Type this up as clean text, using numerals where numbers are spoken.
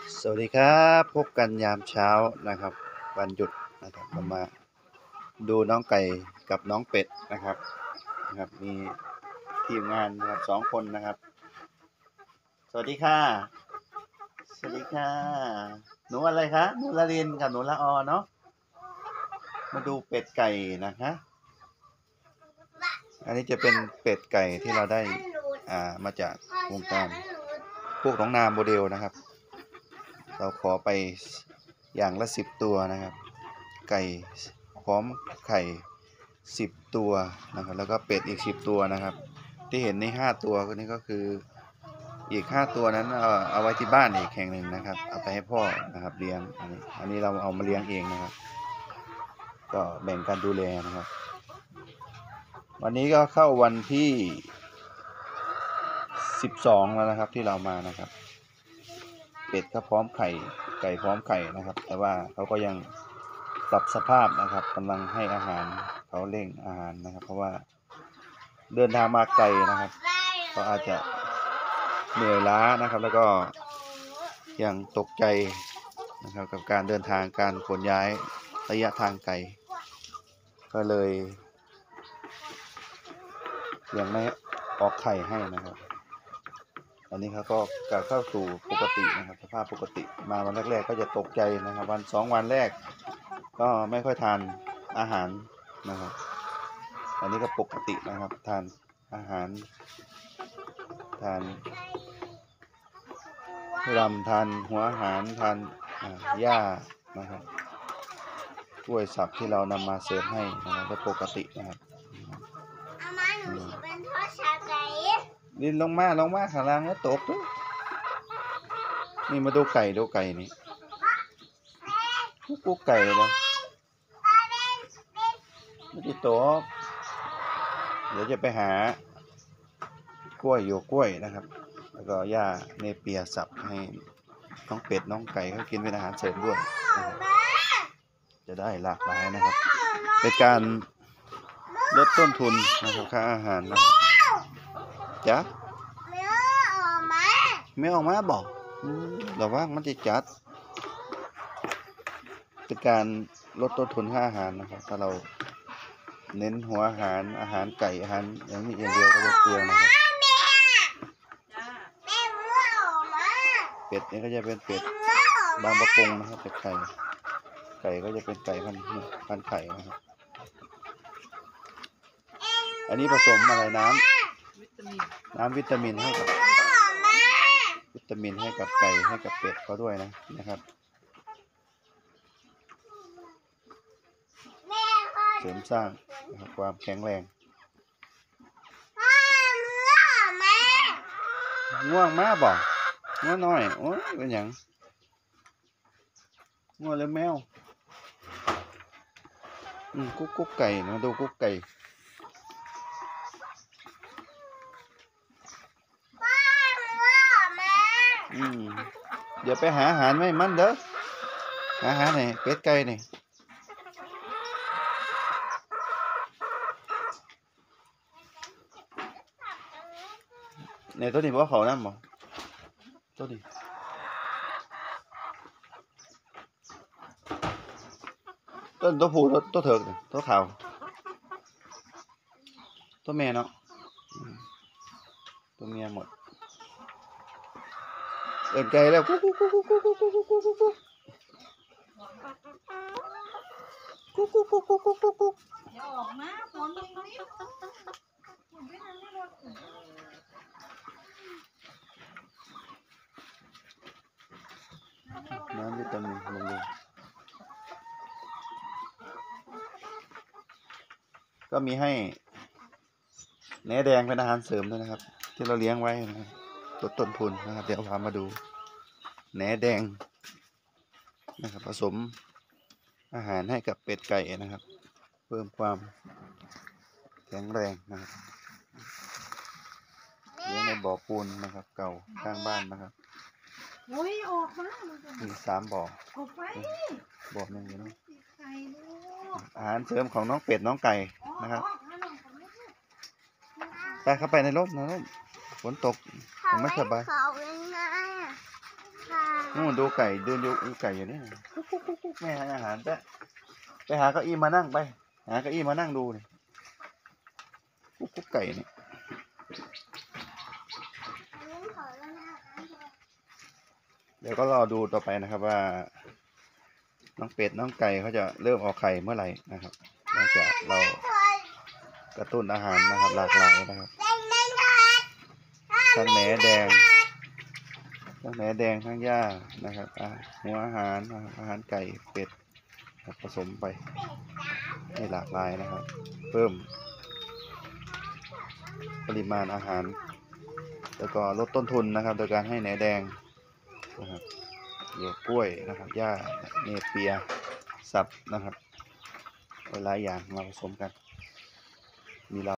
สวัสดีครับพบกันยามเช้านะครับวันหยุดนะครับเรามาดูน้องไก่กับน้องเป็ดนะครับมีทีมงานนะครับ2 คนนะครับสวัสดีค่ะสวัสดีค่ะหนูอะไรคะหนูละลินกับหนูละออเนาะมาดูเป็ดไก่นะคะอันนี้จะเป็นเป็ดไก่ที่เราได้มาจากวงการพวกน้องนาโมเดลนะครับเราขอไปอย่างละ10 ตัวนะครับไก่พร้อมไข่10 ตัวนะครับแล้วก็เป็ดอีก10 ตัวนะครับที่เห็นใน5 ตัวนี้ก็คืออีก5 ตัวนั้นเอาไว้ที่บ้านอีกแห่งหนึ่งนะครับเอาไปให้พ่อนะครับเลี้ยงอันนี้เราเอามาเลี้ยงเองนะครับก็แบ่งกันดูแลนะครับวันนี้ก็เข้าวันที่12แล้วนะครับที่เรามานะครับเป็ดก็พร้อมไข่ไก่พร้อมไข่นะครับแต่ว่าเขาก็ยังปรับสภาพนะครับกำลังให้อาหารเขาเร่งอาหารนะครับเพราะว่าเดินทางมาไกลนะครับก็อาจจะเหนื่อยล้านะครับแล้วก็ยังตกใจนะครับกับการเดินทางการขนย้ายระยะทางไกลก็เลยยังไม่ออกไข่ให้นะครับอันนี้เขาก็กลับเข้าสู่ปกตินะครับสภาพปกติมาวันแรกๆก็จะตกใจนะครับวัน2 วันแรกก็ไม่ค่อยทานอาหารนะครับอันนี้ก็ปกตินะครับทานอาหารทานรำทานหัวอาหารทานหญ้านะครับกล้วยสับที่เรานำมาเสิร์ฟให้นะครับก็ปกตินะครับดินลงมาข้างล่างแล้วตกด้วยนี่มาดูไก่นี่กุ๊กไก่เลยไม่ติดตกเดี๋ยวจะไปหากล้วยโยกล้วยนะครับแล้วก็หญ้าเนเปียสับให้น้องเป็ดน้องไก่เขากินเป็นอาหารเสริมด้วยนะครับจะได้หลากหลายนะครับเป็นการลดต้นทุนนะครับค่าอาหารนะครับจ๊ะไม่ออกมาบอกระวังมันจะจัดเป็นการลดต้นทุนค่าอาหารนะครับถ้าเราเน้นหัวอาหารไก่อาหารอย่างนี้อย่างเดียวก็จะเปลืองนะครับเป็ดนี่ก็จะเป็นเป็ดบางประกงนะครับเป็ดไก่ก็จะเป็นไก่พันไข่นะครับอันนี้ผสมอะไรน้ำวิตามินให้กับไก่ให้กับเป็ดเขาด้วยนะครับเสริมสร้างความแข็งแรงง่วงมากบ่ง่วงน้อยโอ้ยเป็นหยังง่วงหรือแมวกุ๊กไก่มาดูกุ๊กไก่เดี๋ยวไปหาอาหารไม่มันเด้อหาอาหารไหนเป็ดไก่นี่ในตัวนี้บ่เขาน้ำบ่ตัวนี้ตัวผู้ตัวเถิกตัวขาวตัวแม่เนาะตัวเมียหมดเอินไก่แล้วกุ๊กอย่าออกมาฝนตรงนี้น้ำวิตามินลงเลยก็มีให้แหนแดงเป็นอาหารเสริมด้วยนะครับที่เราเลี้ยงไว้นะครับลดต้นทุนนะครับเดี๋ยวพามาดูแหนแดงนะครับผสมอาหารให้กับเป็ดไก่นะครับเพิ่มความแข็งแรงนะครับเลี้ยงในบ่อปูนนะครับเก่าข้างบ้านนะครับโอ้ยออกมามี3 บ่อออกไปบ่อหนึ่งอยู่นะอาหารเสริมของน้องเป็ดน้องไก่นะครับไปเข้าไปในร่มฝนตกผมไม่สบายนู่นดูไก่เดินดูไก่อยู่นี่ไม่ให้อาหารไปหาเก้าอี้มานั่งไปหาเก้าอี้มานั่งดูนี่กุ๊กไก่นี่เดี๋ยวก็รอดูต่อไปนะครับว่าน้องเป็ดน้องไก่เขาจะเริ่มออกไข่เมื่อไหร่นะครับนอกจากเรากระตุ้นอาหารนะครับหลากหลายนะครับทั้งแหนแดงทั้งหญ้านะครับหัวอาหารนะครับอาหารไก่เป็ดผสมไปให้หลากหลายนะครับ เพิ่มปริมาณอาหารแล้วก็ลดต้นทุนนะครับโดยการให้แหนแดงนะครับหยวกกล้วยนะครับหญ้าเนเปียสับนะครับหลายอย่างมาผสมกันมีเรา